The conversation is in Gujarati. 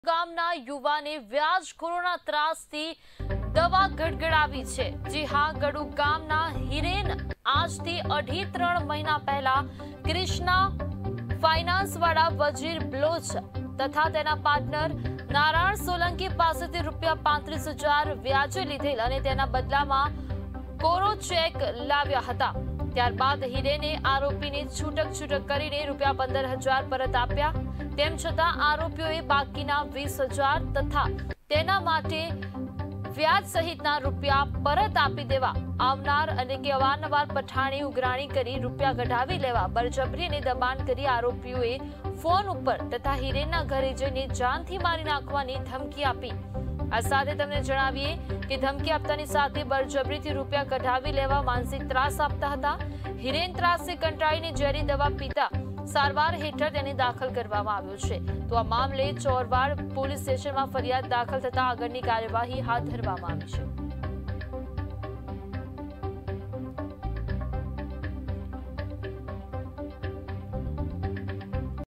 ગામના યુવાને વ્યાજખોરોના ત્રાસથી દવા ગડગડાવી છે। જી હા, ગડુ ગામના હિરેન આજથી 2.5-3 મહિના પહેલા કૃષ્ણા ફાઇનાન્સવાળા વજીર બ્લોચ તથા તેના પાર્ટનર નારાયણ સોલંકી પાસેથી ₹35,000 વ્યાજે લીધેલ અને તેના બદલામાં કોરો ચેક લાવ્યા હતા। ત્યારબાદ હિરેને આરોપીને છૂટક કરીને ₹15,000 પરત આપ્યા। તેમ છતાં આરોપીઓએ બાકીના 20,000 તથા તેના માટે વ્યાજ સહિતના રૂપિયા પરત આપી દેવા આવનાર અને કે અવારનવાર પઠાણી ઉઘરાણી કરી રૂપિયા કઢાવી લેવા બળજબરી અને દબાણ કરી આરોપીઓએ ફોન ઉપર તથા હિરેનના ઘરે જઈને જાનથી મારી નાખવાની ધમકી આપી। આ સાથે તમને જણાવીએ કે ધમકી આપતાની સાથે બળજબરીથી રૂપિયા કઢાવી લેવા માનસિક ત્રાસ આપતા હતા। હિરેન ત્રાસથી કંટાળીને ઝેરી દવા પીતા સારવાર હેઠળ તેને દાખલ કરવામાં આવ્યો છે। તો આ મામલે ચોરવાડ પોલીસ સ્ટેશનમાં ફરિયાદ દાખલ થતા આગળની કાર્યવાહી હાથ ધરવામાં આવી છે।